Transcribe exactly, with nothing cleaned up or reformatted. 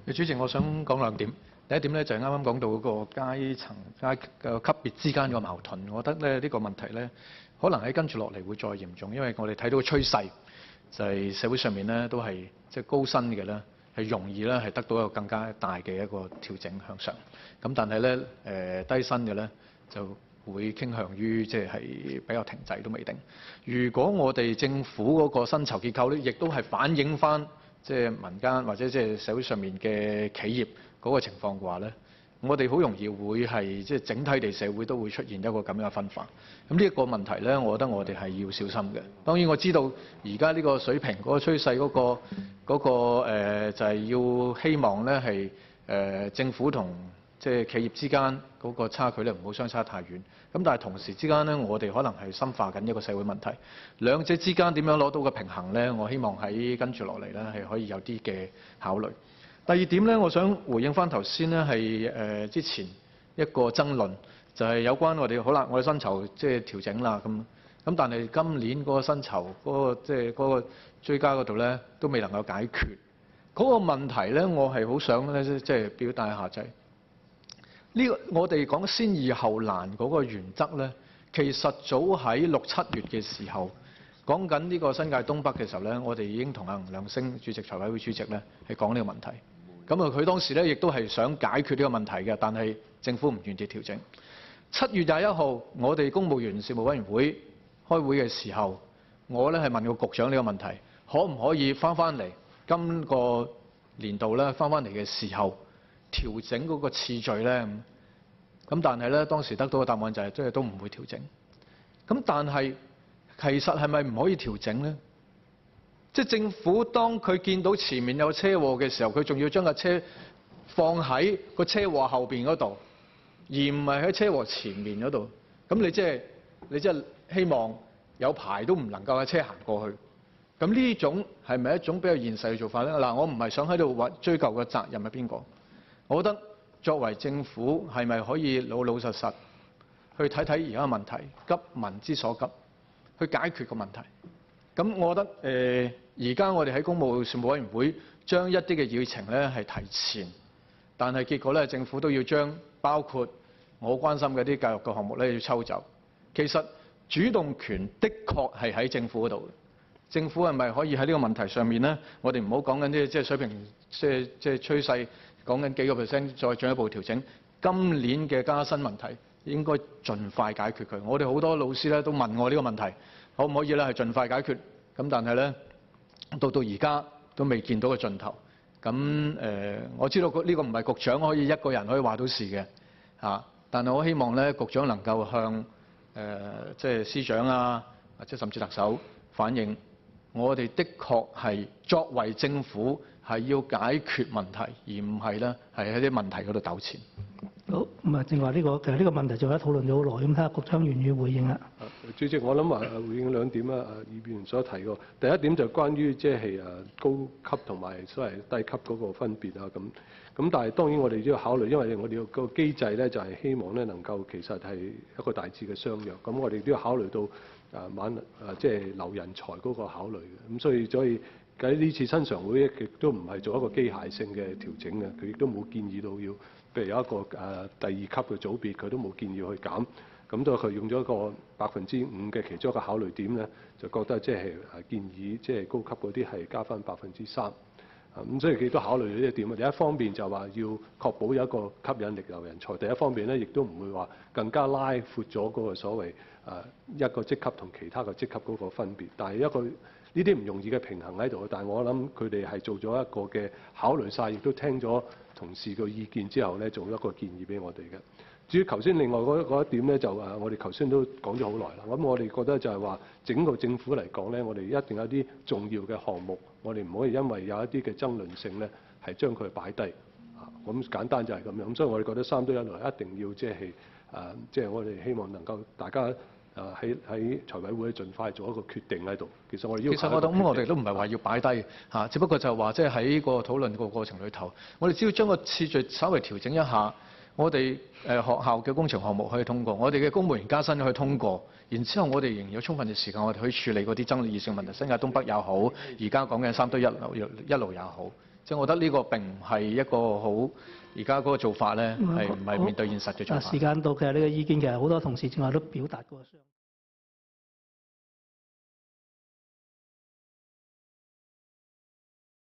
主席，我想講兩點。第一點咧就係啱啱講到嗰個階層階嘅級別之間個矛盾，我覺得咧呢個問題咧可能喺跟住落嚟會再嚴重，因為我哋睇到個趨勢就係社會上面咧都係即係高薪嘅咧係容易咧係得到一個更加大嘅一個調整向上，咁但係咧誒低薪嘅咧就會傾向於即係比較停滯都未定。如果我哋政府嗰個薪酬結構咧，亦都係反映翻即係民間或者即係社會上面嘅企業嗰個情況嘅話咧，我哋好容易會係即係整體地社會都會出現一個咁樣嘅分化。咁呢一個問題咧，我覺得我哋係要小心嘅。當然我知道而家呢個水平嗰個趨勢嗰個嗰個誒就係要希望咧係誒政府同即係企業之間嗰個差距咧唔好相差太遠。咁但係同時之間咧，我哋可能係深化緊一個社會問題，兩者之間點樣攞到個平衡咧？我希望喺跟住落嚟咧係可以有啲嘅考慮。第二點咧，我想回應翻頭先咧係誒之前一個爭論，就係有關我哋好啦，我哋薪酬即係調整啦咁，咁但係今年嗰個薪酬嗰個即係嗰個追加嗰度咧都未能夠解決嗰個問題咧，我係好想咧即係表達一下就係呢個我哋講先易後難嗰個原則咧，其實早喺六七月嘅時候講緊呢個新界東北嘅時候咧，我哋已經同阿吳亮星主席財委會主席咧係講呢個問題。咁啊，佢當時咧亦都係想解決呢個問題嘅，但係政府唔願意調整。七月廿一號，我哋公務員事務委員會開會嘅時候，我咧係問過局長呢個問題，可唔可以翻翻嚟今個年度咧翻翻嚟嘅時候調整嗰個次序咧？咁但係咧當時得到嘅答案就係即係都唔會調整。咁但係其實係咪唔可以調整咧？即係政府當佢見到前面有車禍嘅時候，佢仲要將架車放喺個車禍後邊嗰度，而唔係喺車禍前面嗰度。咁你即係你即係希望有排都唔能夠喺車行過去。咁呢種係咪一種比較現實嘅做法咧？嗱，我唔係想喺度話追究個責任係邊個。我覺得作為政府係咪可以老老實實去睇睇而家嘅問題，急民之所急，去解決個問題。咁我覺得誒而家我哋喺公務事務委員會將一啲嘅議程咧係提前，但係結果咧政府都要將包括我關心嘅啲教育嘅項目咧要抽走。其實主動權的確係喺政府嗰度。政府係咪可以喺呢個問題上面咧？我哋唔好講緊啲即係水平，即係即係趨勢，講緊幾個 percent 再進一步調整。今年嘅加薪問題應該盡快解決佢。我哋好多老師咧都問我呢個問題。可唔可以咧係盡快解決？咁但係咧，到到而家都未見到個盡頭。咁誒、呃，我知道呢個唔係局長可以一個人可以話到事嘅嚇。但係我希望咧，局長能夠向誒、呃、即係司長啊，或者甚至特首反映，我哋的確係作為政府係要解決問題，而唔係咧係喺啲問題嗰度糾纏。 好，咁啊，正話呢個其實呢個問題就喺討論咗好耐，咁睇下局長願唔願意回應啦。 主席，我諗啊，回應兩點啊，啊，議員所提過。第一點就關於即係誒高級同埋所謂低級嗰個分別啊，咁咁但係當然我哋都要考慮，因為我哋個機制咧就係希望咧能夠其實係一個大致嘅相約。咁我哋都要考慮到啊挽啊即係留人才嗰個考慮嘅。咁所以所以喺呢次新常會亦都唔係做一個機械性嘅調整嘅，佢亦都冇建議到要。譬如有一個誒第二級嘅組別，佢都冇建議去減，咁都佢用咗一個百分之五嘅其中一個考慮點咧，就覺得即係誒建議即係高級嗰啲係加翻百分之三，啊咁所以佢都考慮咗呢一點啊。第一方面就話要確保有一個吸引力留人才，第一方面咧亦都唔會話更加拉闊咗嗰個所謂誒一個職級同其他嘅職級嗰個分別，但係一個呢啲唔容易嘅平衡喺度。但係我諗佢哋係做咗一個嘅考慮晒，亦都聽咗同事嘅意見之後咧，做一個建議俾我哋嘅。至於頭先另外嗰一點咧，就誒我哋頭先都講咗好耐啦。咁我哋覺得就係話整個政府嚟講咧，我哋一定有啲重要嘅項目，我哋唔可以因為有一啲嘅爭論性咧，係將佢擺低。啊，咁簡單就係咁樣。咁所以我哋覺得三堆一來一定要即係誒，即係我哋希望能夠大家。誒喺喺財委會盡快做一個決定喺度。其實我哋要其實我諗我哋都唔係話要擺低嚇，只不過就係話即係喺個討論個過程裏頭，我哋只要將個次序稍微調整一下，我哋誒學校嘅工程項目可以通過，我哋嘅公務員加薪可以通過，然之後我哋仍然有充分嘅時間，我哋可以處理嗰啲爭議性問題，新界東北也好，而家講嘅三堆一路一路也好。 所以我覺得呢個並唔係一個好而家嗰個做法咧，係唔係面對現實嘅做法。 啊，時間到，其實呢個意見其實好多同事正話都表達過。